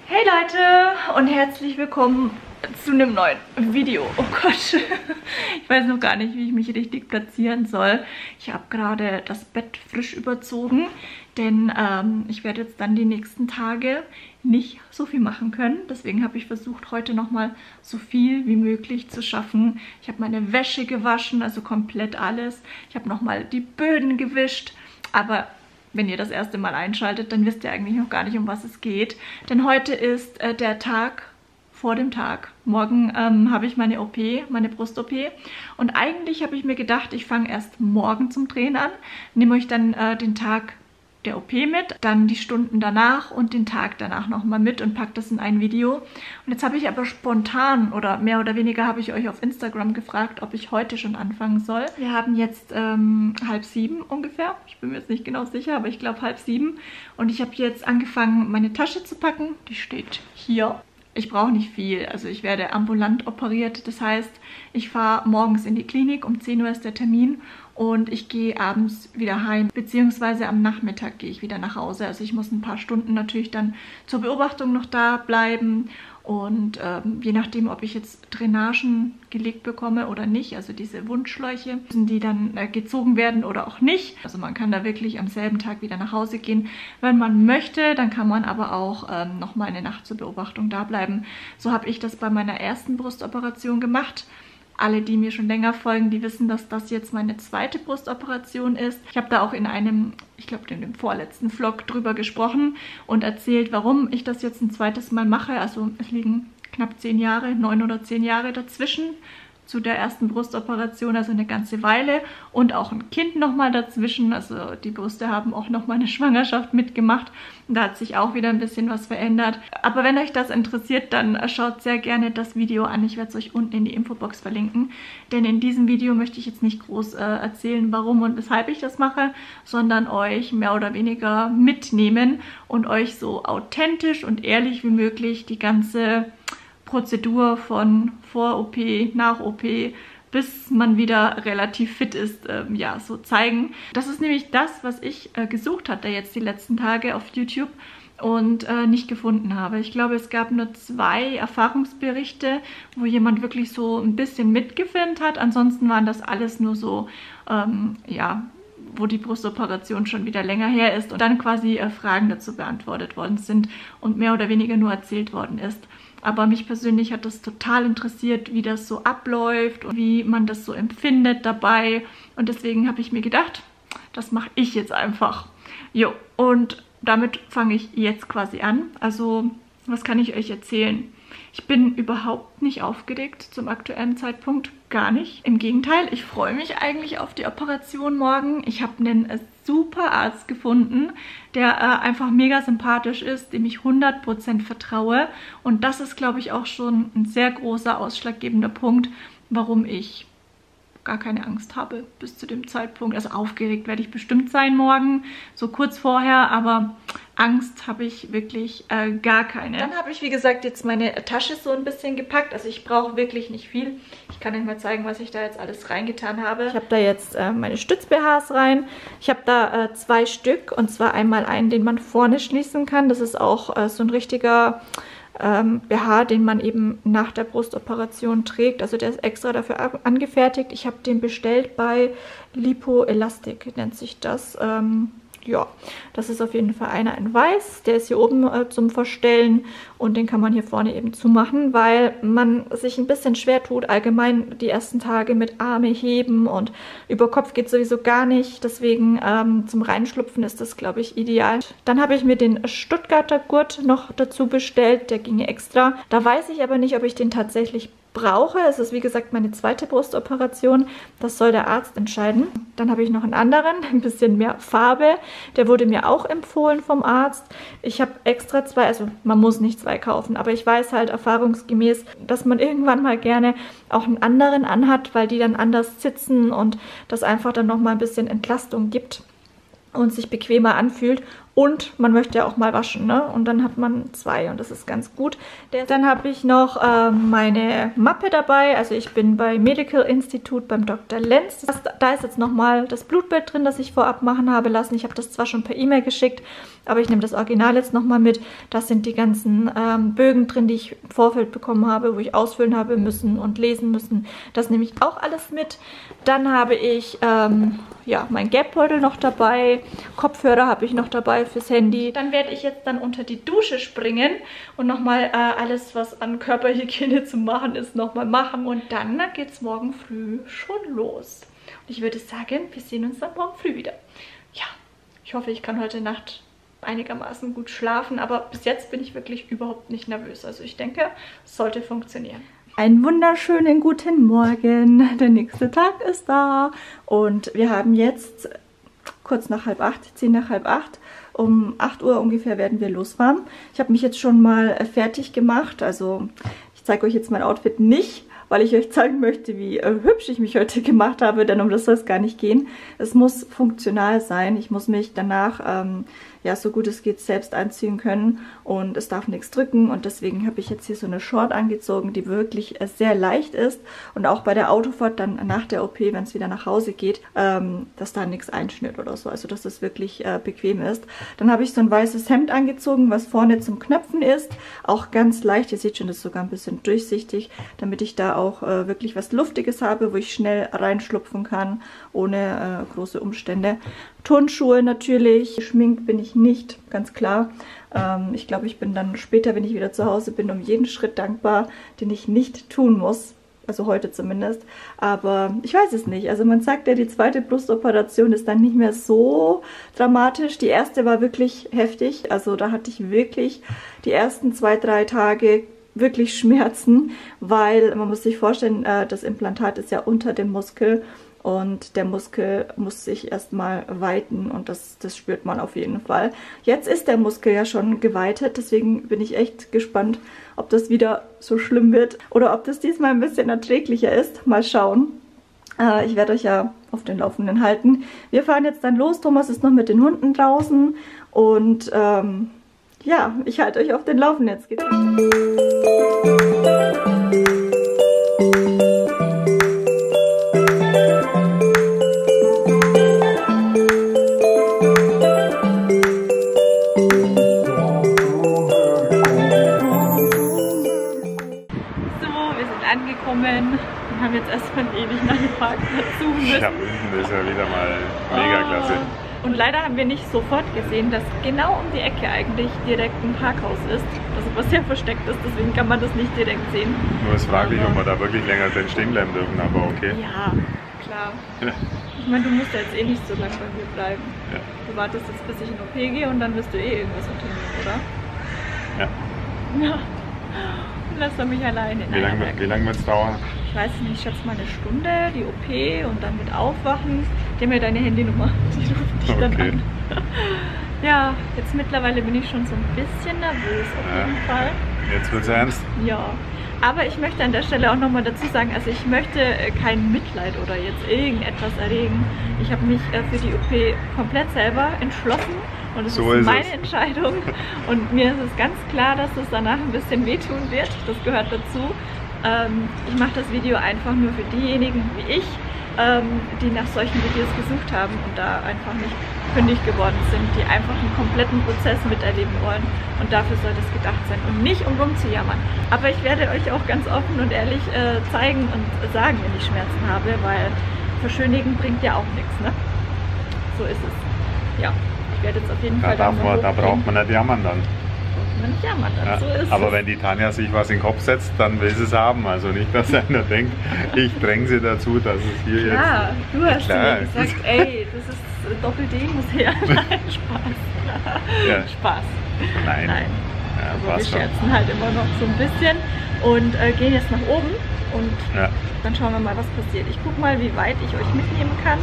Hey Leute und herzlich willkommen zu einem neuen Video. Oh Gott, ich weiß noch gar nicht, wie ich mich richtig platzieren soll. Ich habe gerade das Bett frisch überzogen, denn ich werde jetzt dann die nächsten Tage nicht so viel machen können. Deswegen habe ich versucht, heute nochmal so viel wie möglich zu schaffen. Ich habe meine Wäsche gewaschen, also komplett alles. Ich habe nochmal die Böden gewischt, aber wenn ihr das erste Mal einschaltet, dann wisst ihr eigentlich noch gar nicht, um was es geht. Denn heute ist der Tag vor dem Tag. Morgen habe ich meine OP, meine Brust-OP. Und eigentlich habe ich mir gedacht, ich fange erst morgen zum Drehen an. Nehme euch dann den Tag der OP mit, dann die Stunden danach und den Tag danach nochmal mit und packe das in ein Video. Und jetzt habe ich aber spontan oder mehr oder weniger habe ich euch auf Instagram gefragt, ob ich heute schon anfangen soll. Wir haben jetzt 6:30 ungefähr. Ich bin mir jetzt nicht genau sicher, aber ich glaube 6:30. Und ich habe jetzt angefangen, meine Tasche zu packen. Die steht hier. Ich brauche nicht viel, also ich werde ambulant operiert. Das heißt, ich fahre morgens in die Klinik, um 10 Uhr ist der Termin. Und ich gehe abends wieder heim, beziehungsweise am Nachmittag gehe ich wieder nach Hause. Also ich muss ein paar Stunden natürlich dann zur Beobachtung noch da bleiben. Und je nachdem, ob ich jetzt Drainagen gelegt bekomme oder nicht, also diese Wundschläuche, müssen die dann gezogen werden oder auch nicht. Also man kann da wirklich am selben Tag wieder nach Hause gehen, wenn man möchte. Dann kann man aber auch noch mal eine Nacht zur Beobachtung da bleiben. So habe ich das bei meiner ersten Brustoperation gemacht. Alle, die mir schon länger folgen, die wissen, dass das jetzt meine zweite Brustoperation ist. Ich habe da auch in einem, ich glaube in dem vorletzten Vlog drüber gesprochen und erzählt, warum ich das jetzt ein zweites Mal mache. Also es liegen knapp 10 Jahre, 9 oder 10 Jahre dazwischen zu der ersten Brustoperation, also eine ganze Weile und auch ein Kind nochmal dazwischen, also die Brüste haben auch nochmal eine Schwangerschaft mitgemacht und da hat sich auch wieder ein bisschen was verändert. Aber wenn euch das interessiert, dann schaut sehr gerne das Video an, ich werde es euch unten in die Infobox verlinken, denn in diesem Video möchte ich jetzt nicht groß erzählen, warum und weshalb ich das mache, sondern euch mehr oder weniger mitnehmen und euch so authentisch und ehrlich wie möglich die ganze Prozedur von Vor-OP, Nach-OP, bis man wieder relativ fit ist, ja, so zeigen. Das ist nämlich das, was ich gesucht hatte jetzt die letzten Tage auf YouTube und nicht gefunden habe. Ich glaube, es gab nur 2 Erfahrungsberichte, wo jemand wirklich so ein bisschen mitgefilmt hat. Ansonsten waren das alles nur so, ja, wo die Brustoperation schon wieder länger her ist und dann quasi Fragen dazu beantwortet worden sind und mehr oder weniger nur erzählt worden ist. Aber mich persönlich hat das total interessiert, wie das so abläuft und wie man das so empfindet dabei. Und deswegen habe ich mir gedacht, das mache ich jetzt einfach. Jo, und damit fange ich jetzt quasi an. Also, was kann ich euch erzählen? Ich bin überhaupt nicht aufgeregt zum aktuellen Zeitpunkt, gar nicht. Im Gegenteil, ich freue mich eigentlich auf die Operation morgen. Ich habe einen super Arzt gefunden, der einfach mega sympathisch ist, dem ich 100% vertraue. Und das ist, glaube ich, auch schon ein sehr großer, ausschlaggebender Punkt, warum ich gar keine Angst habe bis zu dem Zeitpunkt. Also aufgeregt werde ich bestimmt sein morgen, so kurz vorher, aber Angst habe ich wirklich gar keine. Dann habe ich, wie gesagt, jetzt meine Tasche so ein bisschen gepackt. Also ich brauche wirklich nicht viel. Ich kann euch mal zeigen, was ich da jetzt alles reingetan habe. Ich habe da jetzt meine Stütz-BHs rein. Ich habe da 2 Stück und zwar einmal einen, den man vorne schließen kann. Das ist auch so ein richtiger BH, den man eben nach der Brustoperation trägt. Also der ist extra dafür angefertigt. Ich habe den bestellt bei Lipoelastic, nennt sich das. Ja, das ist auf jeden Fall einer in weiß. Der ist hier oben zum Verstellen und den kann man hier vorne eben zumachen, weil man sich ein bisschen schwer tut, allgemein die ersten Tage mit Arme heben und über Kopf geht sowieso gar nicht. Deswegen zum Reinschlupfen ist das, glaube ich, ideal. Dann habe ich mir den Stuttgarter Gurt noch dazu bestellt. Der ginge extra. Da weiß ich aber nicht, ob ich den tatsächlich brauche. Es ist, wie gesagt, meine zweite Brustoperation. Das soll der Arzt entscheiden. Dann habe ich noch einen anderen, ein bisschen mehr Farbe. Der wurde mir auch empfohlen vom Arzt. Ich habe extra 2, also man muss nicht 2 kaufen, aber ich weiß halt erfahrungsgemäß, dass man irgendwann mal gerne auch einen anderen anhat, weil die dann anders sitzen und das einfach dann nochmal ein bisschen Entlastung gibt und sich bequemer anfühlt. Und man möchte ja auch mal waschen, ne? Und dann hat man 2 und das ist ganz gut. Dann habe ich noch meine Mappe dabei. Also ich bin bei Medical Institute beim Dr. Lenz. Da ist jetzt nochmal das Blutbild drin, das ich vorab machen habe lassen. Ich habe das zwar schon per E-Mail geschickt, Aber ich nehme das Original jetzt nochmal mit. Das sind die ganzen Bögen drin, die ich im Vorfeld bekommen habe, wo ich ausfüllen habe müssen und lesen müssen. Das nehme ich auch alles mit. Dann habe ich ja, mein Geldbeutel noch dabei. Kopfhörer habe ich noch dabei fürs Handy. Dann werde ich jetzt dann unter die Dusche springen und nochmal alles, was an Körperhygiene zu machen ist, nochmal machen. Und dann geht es morgen früh schon los. Und ich würde sagen, wir sehen uns dann morgen früh wieder. Ja, ich hoffe, ich kann heute Nacht einigermaßen gut schlafen, aber bis jetzt bin ich wirklich überhaupt nicht nervös. Also ich denke, es sollte funktionieren. Einen wunderschönen guten Morgen. Der nächste Tag ist da und wir haben jetzt kurz nach 7:30, 10 nach 7:30. Um 8 Uhr ungefähr werden wir losfahren. Ich habe mich jetzt schon mal fertig gemacht. Also ich zeige euch jetzt mein Outfit nicht, weil ich euch zeigen möchte, wie hübsch ich mich heute gemacht habe, denn um das soll es gar nicht gehen. Es muss funktional sein. Ich muss mich danach ja, so gut es geht selbst anziehen können und es darf nichts drücken und deswegen habe ich jetzt hier so eine Short angezogen, die wirklich sehr leicht ist und auch bei der Autofahrt dann nach der OP, wenn es wieder nach Hause geht, dass da nichts einschnürt oder so, also dass das wirklich bequem ist. Dann habe ich so ein weißes Hemd angezogen, was vorne zum Knöpfen ist, auch ganz leicht, ihr seht schon, das ist sogar ein bisschen durchsichtig, damit ich da auch wirklich was Luftiges habe, wo ich schnell reinschlupfen kann, ohne große Umstände. Turnschuhe natürlich, geschminkt bin ich nicht, ganz klar. Ich glaube, ich bin dann später, wenn ich wieder zu Hause bin, um jeden Schritt dankbar, den ich nicht tun muss. Also heute zumindest. Aber ich weiß es nicht. Also man sagt ja, die zweite Brustoperation ist dann nicht mehr so dramatisch. Die erste war wirklich heftig. Also da hatte ich wirklich die ersten 2, 3 Tage wirklich Schmerzen, weil man muss sich vorstellen, das Implantat ist ja unter dem Muskel. Und der Muskel muss sich erstmal weiten und das spürt man auf jeden Fall. Jetzt ist der Muskel ja schon geweitet, deswegen bin ich echt gespannt, ob das wieder so schlimm wird oder ob das diesmal ein bisschen erträglicher ist. Mal schauen. Ich werde euch ja auf den Laufenden halten. Wir fahren jetzt dann los. Thomas ist noch mit den Hunden draußen und ja, ich halte euch auf den Laufenden. Jetzt geht's. Wir haben jetzt erstmal ewig nach dem Parkplatz suchen müssen. Ja, München ist ja wieder mal mega klasse. Und leider haben wir nicht sofort gesehen, dass genau um die Ecke eigentlich direkt ein Parkhaus ist, also was sehr versteckt ist, deswegen kann man das nicht direkt sehen. Nur ist fraglich, ob wir da wirklich länger drin stehen bleiben dürfen, aber okay. Ja, klar. Ja. Ich meine, du musst ja jetzt eh nicht so lange bei mir bleiben. Ja. Du wartest jetzt, bis ich in OP gehe und dann wirst du eh irgendwas unternehmen, oder? Ja. Ja. Lass doch mich alleine. Wie lange wird es dauern? Ich weiß nicht, ich schätze mal eine Stunde, die OP und dann mit Aufwachen. Die haben mir deine Handynummer, die ruft dich dann an. Ja, jetzt mittlerweile bin ich schon so ein bisschen nervös auf jeden Fall. Jetzt wird's ernst? Ja, aber ich möchte an der Stelle auch nochmal dazu sagen, also ich möchte kein Mitleid oder jetzt irgendetwas erregen. Ich habe mich für die OP komplett selber entschlossen. Und es ist meine Entscheidung und mir ist es ganz klar, dass es danach ein bisschen wehtun wird. Das gehört dazu. Ich mache das Video einfach nur für diejenigen wie ich, die nach solchen Videos gesucht haben und da einfach nicht fündig geworden sind, die einfach einen kompletten Prozess miterleben wollen. Und dafür soll das gedacht sein und nicht um rumzujammern. Aber ich werde euch auch ganz offen und ehrlich zeigen und sagen, wenn ich Schmerzen habe, weil verschönigen bringt ja auch nichts, ne? So ist es. Ja. Ich werde jetzt auf jeden Fall da braucht man nicht jammern dann. Ja, so ist aber es. wenn die Tanja sich was in den Kopf setzt, dann will sie es haben. Also nicht, dass einer denkt, ich dränge sie dazu, dass es hier jetzt... Ja, du hast mir gesagt, ey, das ist Doppel-D muss her. Nein, Spaß. Ja. Spaß. Nein. Ja, aber wir scherzen halt immer noch so ein bisschen und gehen jetzt nach oben und dann schauen wir mal, was passiert. Ich gucke mal, wie weit ich euch mitnehmen kann.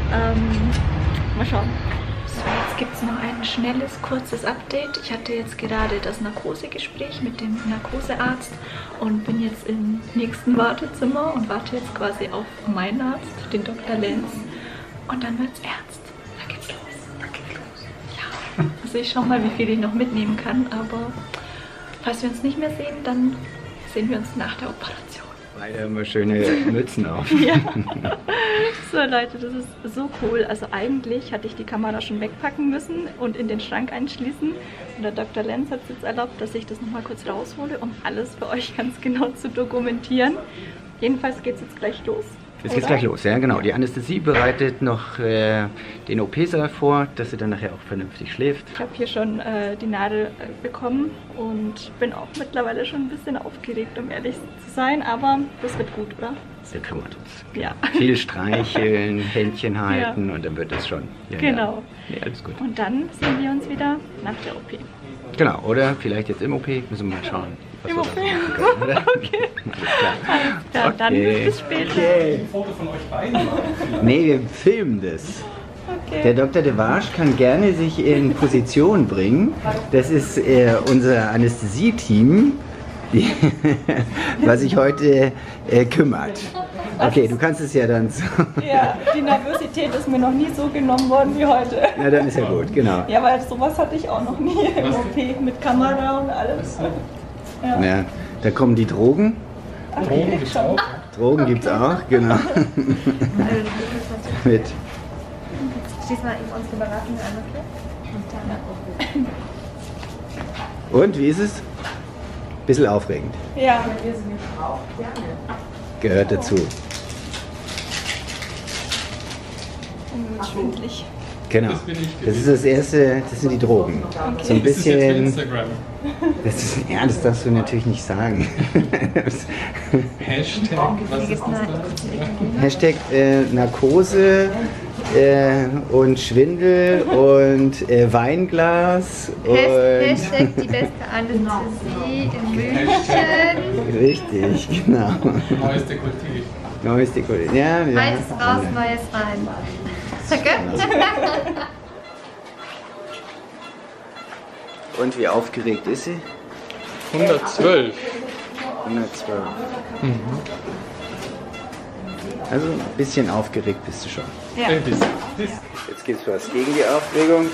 Mal schauen. So, jetzt gibt es noch ein schnelles, kurzes Update. Ich hatte jetzt gerade das Narkosegespräch mit dem Narkosearzt und bin jetzt im nächsten Wartezimmer und warte jetzt quasi auf meinen Arzt, den Dr. Lenz. Und dann wird's ernst. Da geht's los. Ja, also ich schau mal, wie viel ich noch mitnehmen kann, aber falls wir uns nicht mehr sehen, dann sehen wir uns nach der Operation. Beide haben wir schöne Mützen auf. Ja. So Leute, das ist so cool. Also eigentlich hatte ich die Kamera schon wegpacken müssen und in den Schrank einschließen. Und der Dr. Lenz hat es jetzt erlaubt, dass ich das nochmal kurz raushole, um alles für euch ganz genau zu dokumentieren. Jedenfalls geht es jetzt gleich los. Jetzt geht's gleich los, ja genau. Die Anästhesie bereitet noch den OP-Saal vor, dass sie dann nachher auch vernünftig schläft. Ich habe hier schon die Nadel bekommen und bin auch mittlerweile schon ein bisschen aufgeregt, um ehrlich zu sein. Aber das wird gut, oder? Wir kümmern uns. Ja. Viel streicheln, Händchen halten und dann wird das schon. Ja, genau. Ja. Nee, alles gut. Und dann sehen wir uns wieder nach der OP. Genau, oder vielleicht jetzt im OP, müssen wir mal schauen. Im OP? Können, Okay. Alles klar. Ja, dann Okay. bis später. Okay. Ein Foto von euch beiden machen. Nee, wir filmen das. Okay. Der Dr. Devarge kann gerne sich in Position bringen. Das ist unser Anästhesie-Team, was sich heute kümmert. Okay, du kannst es ja dann so. Ja, die Nervosität ist mir noch nie so genommen worden wie heute. Na, dann ist ja gut, genau. Ja, weil sowas hatte ich auch noch nie im OP mit Kamera und alles. Ja. Ja, da kommen die Drogen. Ach, die liegt schon. Drogen gibt's auch, genau. Mit. Schließ mal eben unsere Beratung an, okay? Und wie ist es? Bisschen aufregend. Ja. Gehört dazu. Und wird schwindelig. Genau. Das bin ich Das ist das erste, das sind die Drogen. So ein Das ist jetzt für bisschen. Instagram. Das darfst du natürlich nicht sagen. Hashtag, was ist das? Hashtag Narkose und Schwindel und Weinglas und Hashtag die beste Anästhesie in München. richtig, genau. Neues Dekolleté. Neues Dekolleté. Ja, ja. Altes raus, neues rein. Okay? Und wie aufgeregt ist sie? 112. 112. Also ein bisschen aufgeregt bist du schon. Ja. Jetzt gibt's was gegen die Aufregung.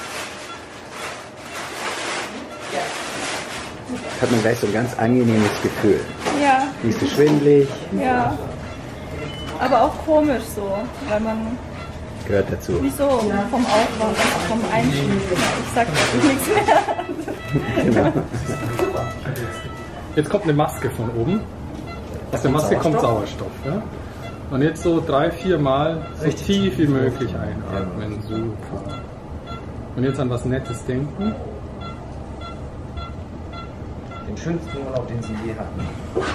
Hat man gleich so ein ganz angenehmes Gefühl. Ja, Nicht so schwindelig, ja. Aber auch komisch so, weil man gehört dazu. nicht so vom Aufwand, also vom Einschließen. Ich sag nichts mehr. Jetzt kommt eine Maske von oben. Aus der Maske kommt Sauerstoff. Ja? Und jetzt so 3-4 Mal so tief wie möglich einatmen. Super. Und jetzt an was Nettes denken. Den schönsten Urlaub, den Sie je hatten.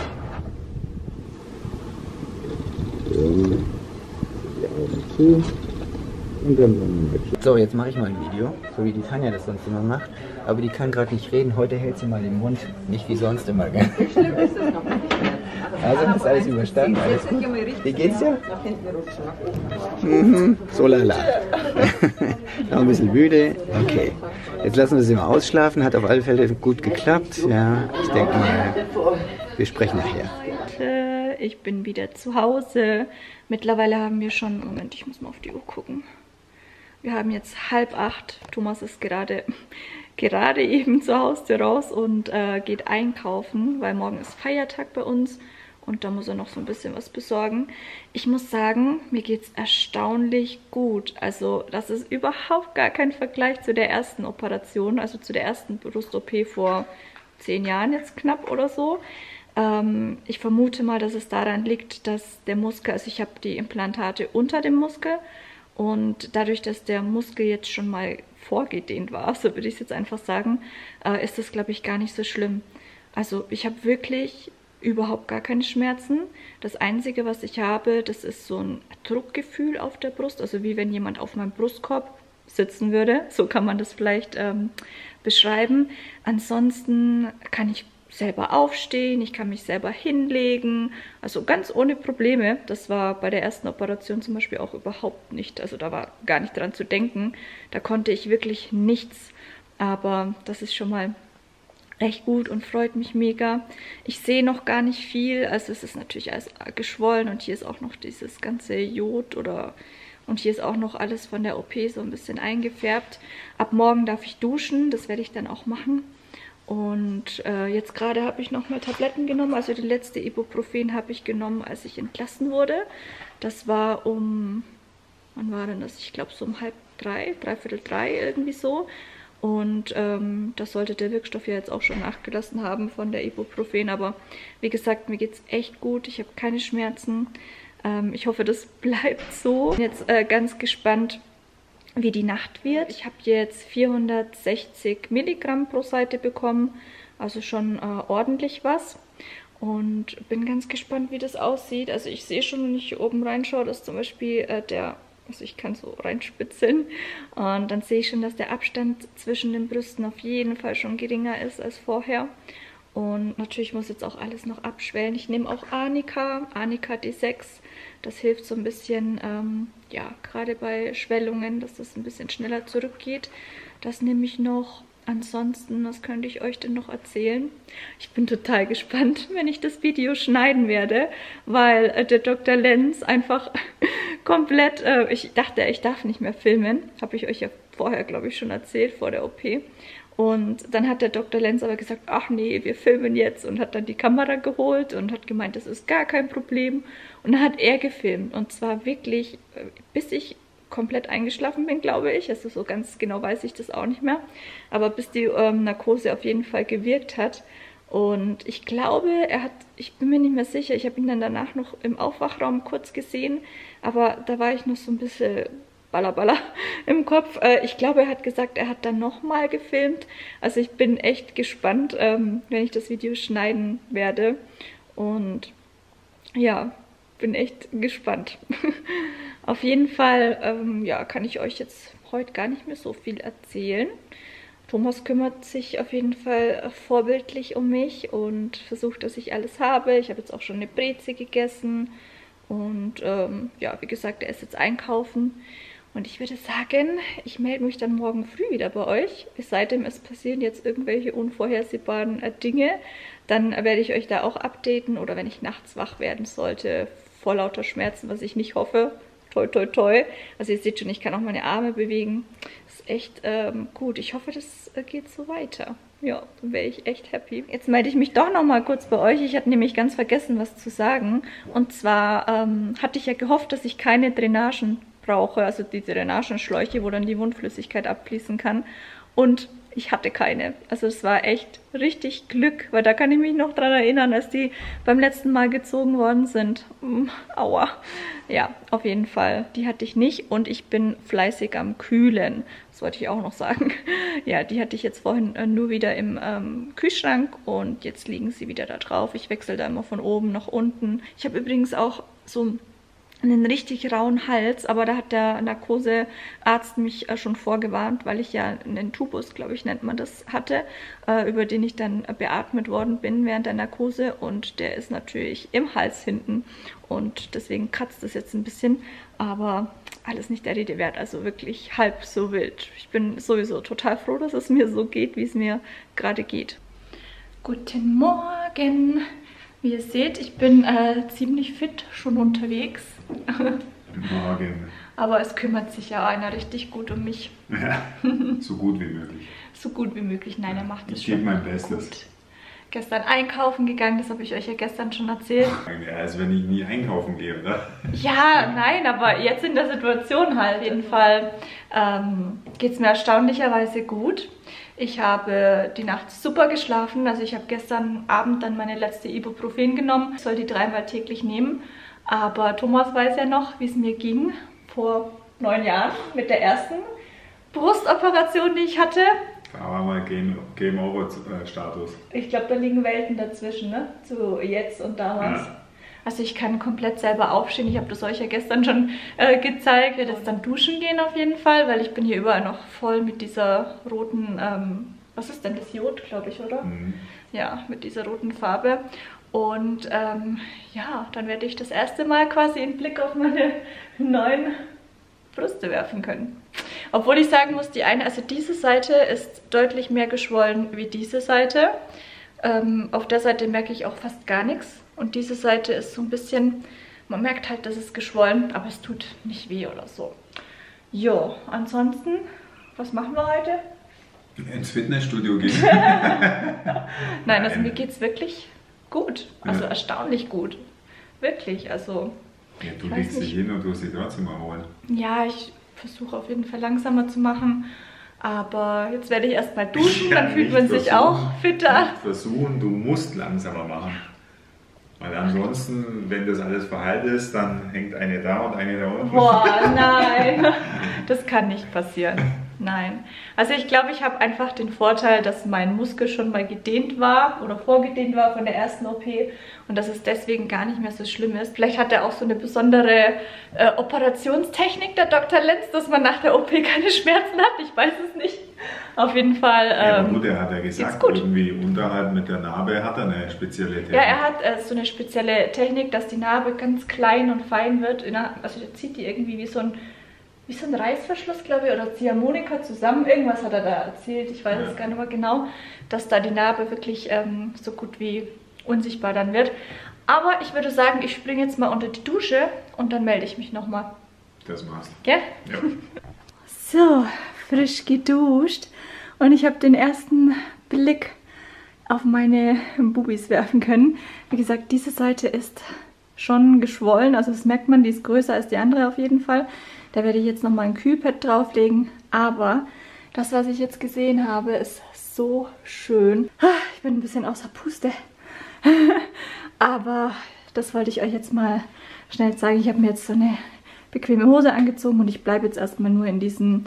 So, jetzt mache ich mal ein Video, so wie die Tanja das sonst immer macht. Aber die kann gerade nicht reden. Heute hält sie mal den Mund, nicht wie sonst immer. Gell? Also ist alles überstanden, alles gut. Wie geht's dir? So lala. Noch ein bisschen müde. Okay. Jetzt lassen wir sie mal ausschlafen. Hat auf alle Fälle gut geklappt. Ja, ich denke mal, wir sprechen nachher. Ich bin wieder zu Hause. Mittlerweile haben wir schon, Moment, ich muss mal auf die Uhr gucken. Wir haben jetzt 7:30. Thomas ist gerade eben zur Haustür raus und geht einkaufen, weil morgen ist Feiertag bei uns und da muss er noch so ein bisschen was besorgen. Ich muss sagen, mir geht es erstaunlich gut. Also das ist überhaupt gar kein Vergleich zu der ersten Operation, also zu der ersten Brust-OP vor 10 Jahren jetzt knapp oder so. Ich vermute mal, dass es daran liegt, dass der Muskel, also ich habe die Implantate unter dem Muskel und dadurch, dass der Muskel jetzt schon mal vorgedehnt war, so würde ich es jetzt einfach sagen, ist das, glaube ich, gar nicht so schlimm. Also ich habe wirklich überhaupt gar keine Schmerzen. Das Einzige, was ich habe, das ist so ein Druckgefühl auf der Brust, also wie wenn jemand auf meinem Brustkorb sitzen würde. So kann man das vielleicht beschreiben. Ansonsten kann ich selber aufstehen, ich kann mich selber hinlegen, also ganz ohne Probleme. Das war bei der ersten Operation zum Beispiel auch überhaupt nicht, also da war gar nicht dran zu denken. Da konnte ich wirklich nichts, aber das ist schon mal echt gut und freut mich mega. Ich sehe noch gar nicht viel, also es ist natürlich alles geschwollen und hier ist auch noch dieses ganze Jod und hier ist auch noch alles von der OP so ein bisschen eingefärbt. Ab morgen darf ich duschen, das werde ich dann auch machen. Und jetzt gerade habe ich nochmal Tabletten genommen. Also die letzte Ibuprofen habe ich genommen, als ich entlassen wurde. Das war wann war denn das? Ich glaube so um 2:30, 2:45 irgendwie so. Und das sollte der Wirkstoff ja jetzt auch schon nachgelassen haben von der Ibuprofen. Aber wie gesagt, mir geht es echt gut. Ich habe keine Schmerzen. Ich hoffe, das bleibt so. Ich bin jetzt ganz gespannt, wie die Nacht wird. Ich habe jetzt 460 Milligramm pro Seite bekommen, also schon ordentlich was. Und bin ganz gespannt, wie das aussieht. Also ich sehe schon, wenn ich hier oben reinschaue, dass zum Beispiel also ich kann so reinspitzeln. Und dann sehe ich schon, dass der Abstand zwischen den Brüsten auf jeden Fall schon geringer ist als vorher. Und natürlich muss jetzt auch alles noch abschwellen. Ich nehme auch Arnika D6. Das hilft so ein bisschen, ja, gerade bei Schwellungen, dass das ein bisschen schneller zurückgeht. Das nehme ich noch. Ansonsten, was könnte ich euch denn noch erzählen? Ich bin total gespannt, wenn ich das Video schneiden werde, weil der Dr. Lenz einfach komplett, ich dachte, ich darf nicht mehr filmen. Habe ich euch ja vorher, glaube ich, schon erzählt, vor der OP. Und dann hat der Dr. Lenz aber gesagt, ach nee, wir filmen jetzt, und hat dann die Kamera geholt und hat gemeint, das ist gar kein Problem. Und dann hat er gefilmt, und zwar wirklich, bis ich komplett eingeschlafen bin, glaube ich. Also so ganz genau weiß ich das auch nicht mehr. Aber bis die Narkose auf jeden Fall gewirkt hat. Und ich glaube, ich bin mir nicht mehr sicher, ich habe ihn dann danach noch im Aufwachraum kurz gesehen, aber da war ich noch so ein bisschen Balla im Kopf. Ich glaube, er hat gesagt, er hat dann nochmal gefilmt. Also ich bin echt gespannt, wenn ich das Video schneiden werde. Und ja, bin echt gespannt. Auf jeden Fall, ja, kann ich euch jetzt heute gar nicht mehr so viel erzählen. Thomas kümmert sich auf jeden Fall vorbildlich um mich und versucht, dass ich alles habe. Ich habe jetzt auch schon eine Breze gegessen. Und ja, wie gesagt, er ist jetzt einkaufen. Und ich würde sagen, ich melde mich dann morgen früh wieder bei euch. Es sei denn, es passieren jetzt irgendwelche unvorhersehbaren Dinge. Dann werde ich euch da auch updaten. Oder wenn ich nachts wach werden sollte, vor lauter Schmerzen, was ich nicht hoffe. Toi, toi, toi. Also ihr seht schon, ich kann auch meine Arme bewegen. Das ist echt gut. Ich hoffe, das geht so weiter. Ja, dann wäre ich echt happy. Jetzt melde ich mich doch noch mal kurz bei euch. Ich hatte nämlich ganz vergessen, was zu sagen. Und zwar hatte ich ja gehofft, dass ich keine Drainagen brauche. Also diese Drainagenschläuche, wo dann die Wundflüssigkeit abfließen kann. Und ich hatte keine. Also es war echt richtig Glück, weil da kann ich mich noch dran erinnern, als die beim letzten Mal gezogen worden sind. Aua. Ja, auf jeden Fall. Die hatte ich nicht und ich bin fleißig am Kühlen. Das wollte ich auch noch sagen. Ja, die hatte ich jetzt vorhin nur wieder im Kühlschrank und jetzt liegen sie wieder da drauf. Ich wechsle da immer von oben nach unten. Ich habe übrigens auch so einen richtig rauen Hals, aber da hat der Narkosearzt mich schon vorgewarnt, weil ich ja einen Tubus, glaube ich, nennt man das, hatte, über den ich dann beatmet worden bin während der Narkose, und der ist natürlich im Hals hinten und deswegen kratzt es jetzt ein bisschen, aber alles nicht der Rede wert, also wirklich halb so wild. Ich bin sowieso total froh, dass es mir so geht, wie es mir gerade geht. Guten Morgen! Wie ihr seht, ich bin ziemlich fit schon unterwegs. Guten Morgen. Aber es kümmert sich ja einer richtig gut um mich. Ja, so gut wie möglich. So gut wie möglich. Nein, er macht es schon. Ich gebe mein Bestes. Gut. Gestern einkaufen gegangen, das habe ich euch ja gestern schon erzählt. Ja, als wenn ich nie einkaufen gehe, oder? Ja, nein, aber jetzt in der Situation halt. Auf jeden Fall geht es mir erstaunlicherweise gut. Ich habe die Nacht super geschlafen. Also ich habe gestern Abend dann meine letzte Ibuprofen genommen. Ich soll die 3-mal täglich nehmen. Aber Thomas weiß ja noch, wie es mir ging vor 9 Jahren mit der ersten Brustoperation, die ich hatte. Da war mal Game Over Status. Ich glaube, da liegen Welten dazwischen, ne? Zu jetzt und damals. Ja. Also ich kann komplett selber aufstehen. Ich habe das euch ja gestern schon gezeigt. Ich werde jetzt dann duschen gehen auf jeden Fall, weil ich bin hier überall noch voll mit dieser roten, was ist denn das? Jod, glaube ich, oder? Mhm. Ja, mit dieser roten Farbe. Und ja, dann werde ich das erste Mal quasi einen Blick auf meine neuen Brüste werfen können. Obwohl ich sagen muss, die eine, also diese Seite ist deutlich mehr geschwollen wie diese Seite. Auf der Seite merke ich auch fast gar nichts. Und diese Seite ist so ein bisschen, man merkt halt, dass es geschwollen, aber es tut nicht weh oder so. Jo, ansonsten, was machen wir heute? Ins Fitnessstudio gehen. Nein, also mir geht es wirklich gut. Also erstaunlich gut. Wirklich, also... Ja, du legst dich hin und du sie trotzdem mal holen. Ja, ich versuche auf jeden Fall langsamer zu machen. Aber jetzt werde ich erstmal duschen, dann fühlt man sich auch fitter. Nicht versuchen, du musst langsamer machen. Weil ansonsten, wenn das alles verhalten ist, dann hängt eine da und eine da unten. Boah, nein. Das kann nicht passieren. Nein. Also ich glaube, ich habe einfach den Vorteil, dass mein Muskel schon mal gedehnt war oder vorgedehnt war von der ersten OP und dass es deswegen gar nicht mehr so schlimm ist. Vielleicht hat er auch so eine besondere Operationstechnik, der Dr. Lenz, dass man nach der OP keine Schmerzen hat. Ich weiß es nicht. Auf jeden Fall. Ja, aber gut, er hat ja gesagt, irgendwie unterhalb mit der Narbe hat er eine spezielle Technik. Ja, er hat so eine spezielle Technik, dass die Narbe ganz klein und fein wird. Also er zieht die irgendwie wie so ein Reißverschluss, glaube ich, oder Ziehharmonika zusammen. Irgendwas hat er da erzählt, ich weiß es gar nicht mehr genau, dass da die Narbe wirklich so gut wie unsichtbar dann wird. Aber ich würde sagen, ich springe jetzt mal unter die Dusche und dann melde ich mich nochmal. Das machst du. Gell? Ja. So, frisch geduscht und ich habe den ersten Blick auf meine Bubis werfen können. Wie gesagt, diese Seite ist schon geschwollen, also das merkt man, die ist größer als die andere auf jeden Fall. Da werde ich jetzt nochmal ein Kühlpad drauflegen, aber das, was ich jetzt gesehen habe, ist so schön. Ich bin ein bisschen außer Puste, aber das wollte ich euch jetzt mal schnell zeigen. Ich habe mir jetzt so eine bequeme Hose angezogen und ich bleibe jetzt erstmal nur in diesem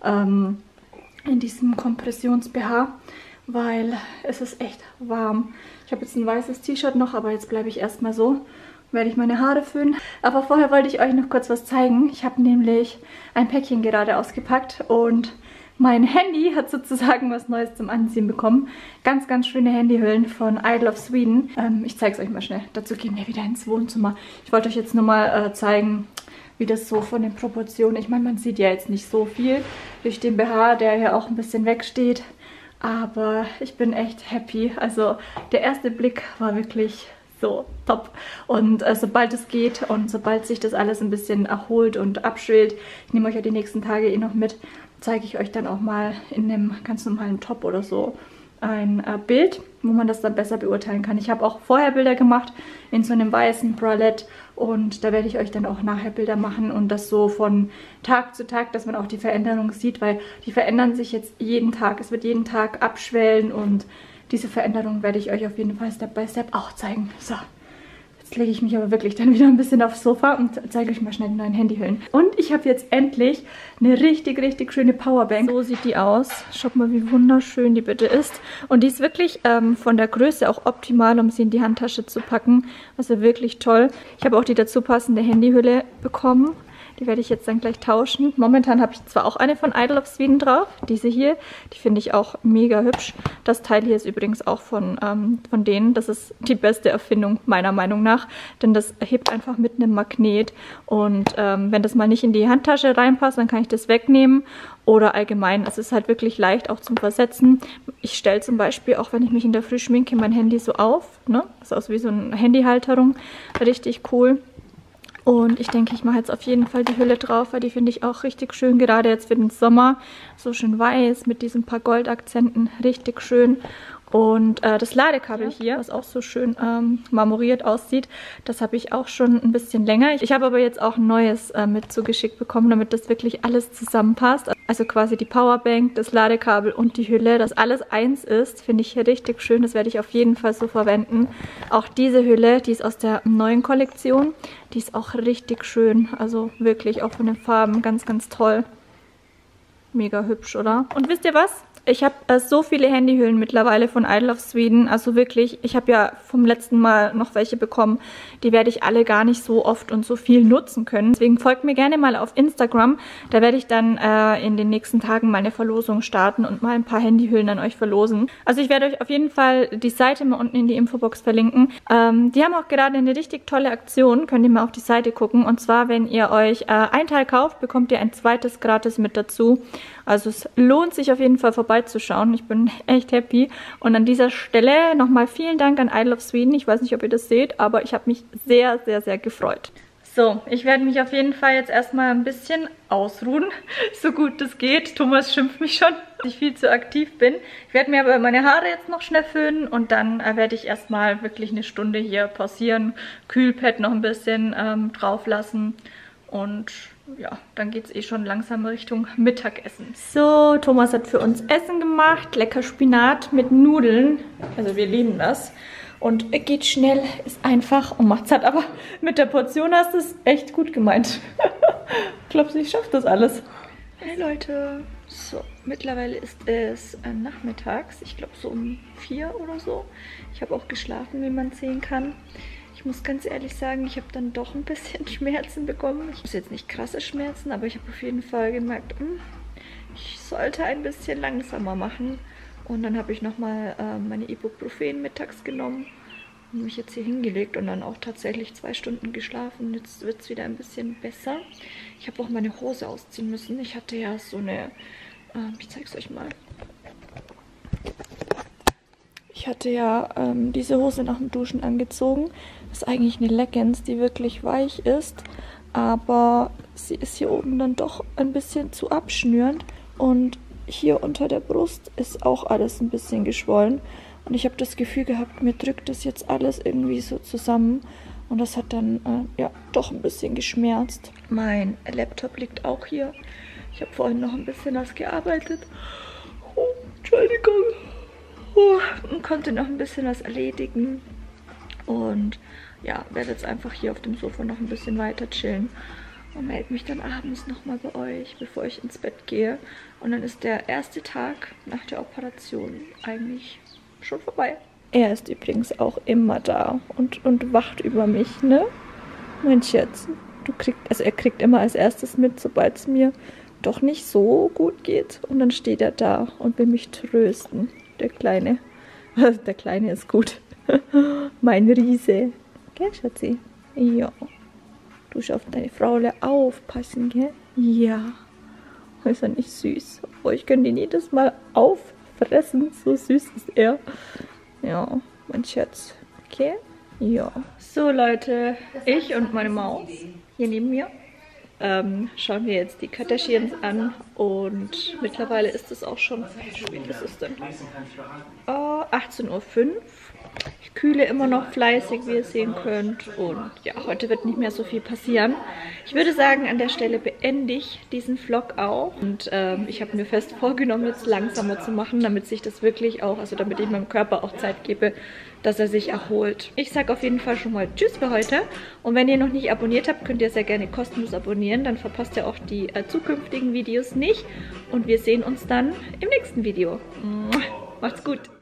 Kompressions-BH, weil es ist echt warm. Ich habe jetzt ein weißes T-Shirt noch, aber jetzt bleibe ich erstmal so. Werde ich meine Haare föhnen. Aber vorher wollte ich euch noch kurz was zeigen. Ich habe nämlich ein Päckchen gerade ausgepackt und mein Handy hat sozusagen was Neues zum Anziehen bekommen. Ganz, ganz schöne Handyhüllen von Idol of Sweden. Ich zeige es euch mal schnell. Dazu gehen wir wieder ins Wohnzimmer. Ich wollte euch jetzt nur mal zeigen, wie das so von den Proportionen... Ich meine, man sieht ja jetzt nicht so viel durch den BH, der ja auch ein bisschen wegsteht. Aber ich bin echt happy. Also der erste Blick war wirklich... so, top. Und sobald es geht und sobald sich das alles ein bisschen erholt und abschwillt, ich nehme euch ja die nächsten Tage eh noch mit, zeige ich euch dann auch mal in einem ganz normalen Top oder so ein Bild, wo man das dann besser beurteilen kann. Ich habe auch vorher Bilder gemacht in so einem weißen Bralette und da werde ich euch dann auch nachher Bilder machen und das so von Tag zu Tag, dass man auch die Veränderung sieht, weil die verändern sich jetzt jeden Tag. Es wird jeden Tag abschwellen und diese Veränderung werde ich euch auf jeden Fall Step by Step auch zeigen. So, jetzt lege ich mich aber wirklich dann wieder ein bisschen aufs Sofa und zeige euch mal schnell die neuen Handyhüllen. Und ich habe jetzt endlich eine richtig, richtig schöne Powerbank. So sieht die aus. Schaut mal, wie wunderschön die bitte ist. Und die ist wirklich von der Größe auch optimal, um sie in die Handtasche zu packen. Also wirklich toll. Ich habe auch die dazu passende Handyhülle bekommen. Die werde ich jetzt dann gleich tauschen. Momentan habe ich zwar auch eine von Idol of Sweden drauf, diese hier. Die finde ich auch mega hübsch. Das Teil hier ist übrigens auch von denen. Das ist die beste Erfindung meiner Meinung nach, denn das hebt einfach mit einem Magnet. Und wenn das mal nicht in die Handtasche reinpasst, dann kann ich das wegnehmen. Oder allgemein, es ist halt wirklich leicht auch zum Versetzen. Ich stelle zum Beispiel, auch wenn ich mich in der Früh schminke, mein Handy so auf. Ne? Das ist aus wie so eine Handyhalterung. Richtig cool. Und ich denke, ich mache jetzt auf jeden Fall die Hülle drauf, weil die finde ich auch richtig schön, gerade jetzt für den Sommer. So schön weiß mit diesen paar Goldakzenten, richtig schön. Und das Ladekabel hier, was auch so schön marmoriert aussieht, das habe ich auch schon ein bisschen länger. Ich habe aber jetzt auch ein neues mit zugeschickt bekommen, damit das wirklich alles zusammenpasst. Also quasi die Powerbank, das Ladekabel und die Hülle, dass alles eins ist, finde ich hier richtig schön. Das werde ich auf jeden Fall so verwenden. Auch diese Hülle, die ist aus der neuen Kollektion. Die ist auch richtig schön, also wirklich auch von den Farben ganz, ganz toll. Mega hübsch, oder? Und wisst ihr was? Ich habe so viele Handyhüllen mittlerweile von Idol of Sweden, also wirklich, ich habe ja vom letzten Mal noch welche bekommen, die werde ich alle gar nicht so oft und so viel nutzen können. Deswegen folgt mir gerne mal auf Instagram, da werde ich dann in den nächsten Tagen mal eine Verlosung starten und mal ein paar Handyhüllen an euch verlosen. Also ich werde euch auf jeden Fall die Seite mal unten in die Infobox verlinken. Die haben auch gerade eine richtig tolle Aktion, könnt ihr mal auf die Seite gucken. Und zwar, wenn ihr euch ein Teil kauft, bekommt ihr ein zweites gratis mit dazu. Also es lohnt sich auf jeden Fall vorbeizuschauen. Ich bin echt happy. Und an dieser Stelle nochmal vielen Dank an Idol of Sweden. Ich weiß nicht, ob ihr das seht, aber ich habe mich sehr, sehr, sehr gefreut. So, ich werde mich auf jeden Fall jetzt erstmal ein bisschen ausruhen, so gut es geht. Thomas schimpft mich schon, dass ich viel zu aktiv bin. Ich werde mir aber meine Haare jetzt noch schnell föhnen und dann werde ich erstmal wirklich eine Stunde hier pausieren, Kühlpad noch ein bisschen drauf lassen und ja, dann geht es eh schon langsam Richtung Mittagessen. So, Thomas hat für uns Essen gemacht, lecker Spinat mit Nudeln, also wir lieben das. Und geht schnell, ist einfach und macht's halt. Aber mit der Portion hast du es echt gut gemeint. Glaubst du, ich schaffe das alles? Hey Leute. So, mittlerweile ist es nachmittags. Ich glaube so um 4 oder so. Ich habe auch geschlafen, wie man sehen kann. Ich muss ganz ehrlich sagen, ich habe dann doch ein bisschen Schmerzen bekommen. Ich muss jetzt nicht krasse Schmerzen, aber ich habe auf jeden Fall gemerkt, ich sollte ein bisschen langsamer machen. Und dann habe ich nochmal meine Ibuprofen mittags genommen und mich jetzt hier hingelegt und dann auch tatsächlich 2 Stunden geschlafen. Jetzt wird es wieder ein bisschen besser. Ich habe auch meine Hose ausziehen müssen. Ich hatte ja so eine, ich zeige es euch mal. Ich hatte ja diese Hose nach dem Duschen angezogen. Das ist eigentlich eine Leggings, die wirklich weich ist. Aber sie ist hier oben dann doch ein bisschen zu abschnürend. Und hier unter der Brust ist auch alles ein bisschen geschwollen. Und ich habe das Gefühl gehabt, mir drückt das jetzt alles irgendwie so zusammen. Und das hat dann ja doch ein bisschen geschmerzt. Mein Laptop liegt auch hier. Ich habe vorhin noch ein bisschen was gearbeitet. Oh, Entschuldigung. Und konnte noch ein bisschen was erledigen. Und ja, werde jetzt einfach hier auf dem Sofa noch ein bisschen weiter chillen. Und melde mich dann abends nochmal bei euch, bevor ich ins Bett gehe. Und dann ist der erste Tag nach der Operation eigentlich schon vorbei. Er ist übrigens auch immer da und wacht über mich, ne? Mein Schatz, er kriegt immer als erstes mit, sobald es mir doch nicht so gut geht. Und dann steht er da und will mich trösten. Der Kleine. Der Kleine ist gut. Mein Riese. Gell, Schatzi? Ja. Du musst auf deine Frau aufpassen, gell? Ja. Ist er nicht süß? Oh, ich könnte ihn jedes Mal auffressen. So süß ist er. Ja, mein Schatz. Okay? Ja. So, Leute. Ich und meine Maus hier neben mir schauen wir jetzt die Kardashians an. Und mittlerweile ist es auch schon... Wie spät ist es denn? 18:05 Uhr. Ich kühle immer noch fleißig, wie ihr sehen könnt. Und ja, heute wird nicht mehr so viel passieren. Ich würde sagen, an der Stelle beende ich diesen Vlog auch. Und ich habe mir fest vorgenommen, jetzt langsamer zu machen, damit sich das wirklich auch, also damit ich meinem Körper auch Zeit gebe, dass er sich erholt. Ich sage auf jeden Fall schon mal Tschüss für heute. Und wenn ihr noch nicht abonniert habt, könnt ihr sehr gerne kostenlos abonnieren. Dann verpasst ihr auch die zukünftigen Videos nicht. Und wir sehen uns dann im nächsten Video. Macht's gut!